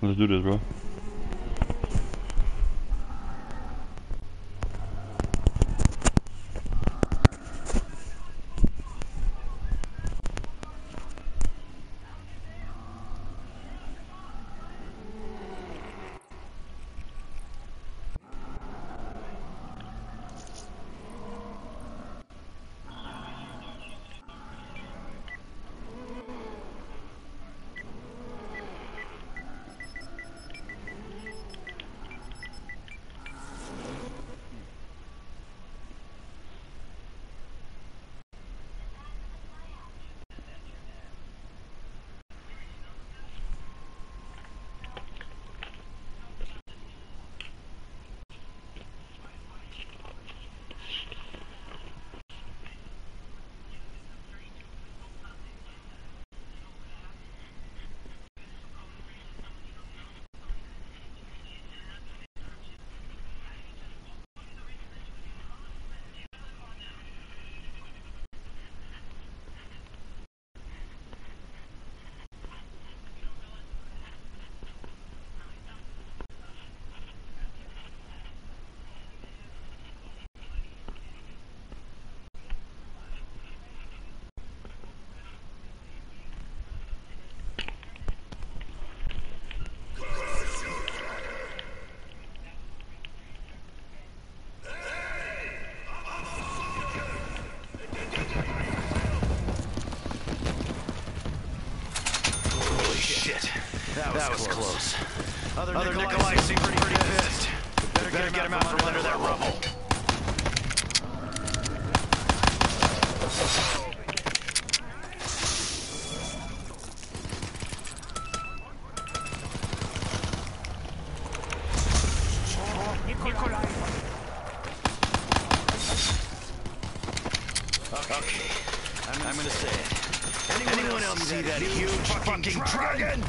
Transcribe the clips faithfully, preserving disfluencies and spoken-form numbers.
Let's do this, bro. That was, that was close. close. Other, Other Nikolai, Nikolai seem pretty, pretty pissed. Better, Better get, get him out from, from under that rubble. Nikolai. Okay, I'm, I'm gonna say it. Anyone, Anyone else see that huge fucking dragon? dragon?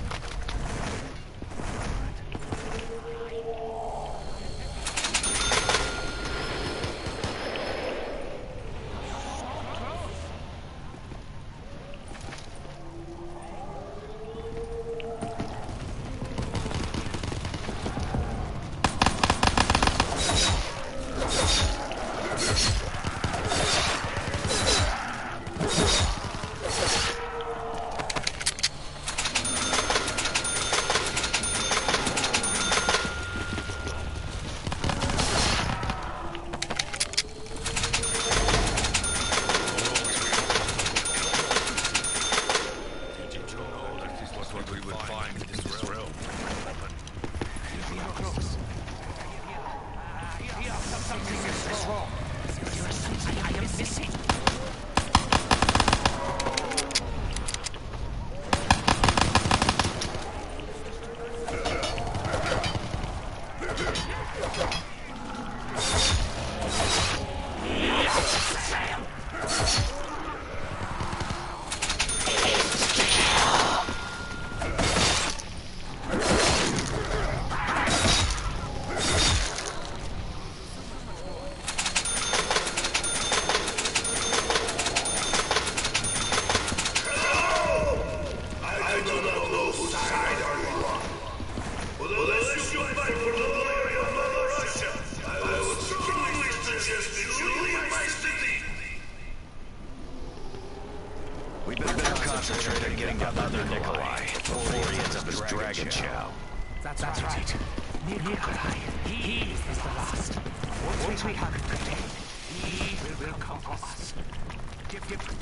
We better, better concentrate on getting down other Nikolai before he ends up as Dragon Chow. That's, That's right. right. Nikolai, he is the last. Once we have it contained, he will, will come to us. Different.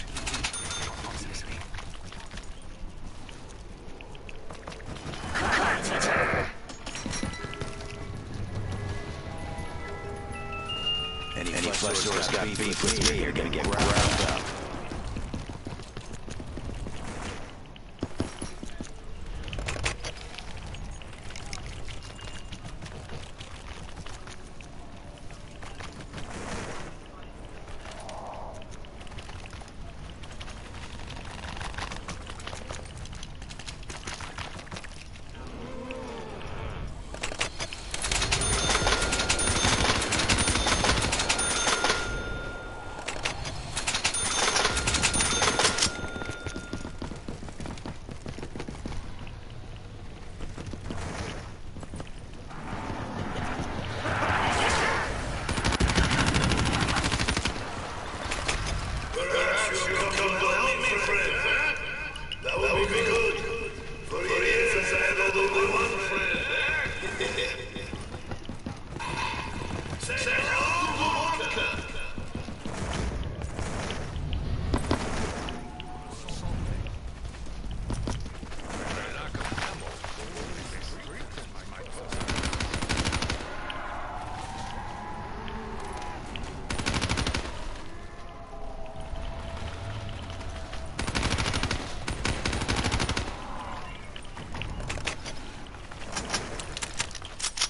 Obviously. Any flesh got beef with me, you're gonna get ground up.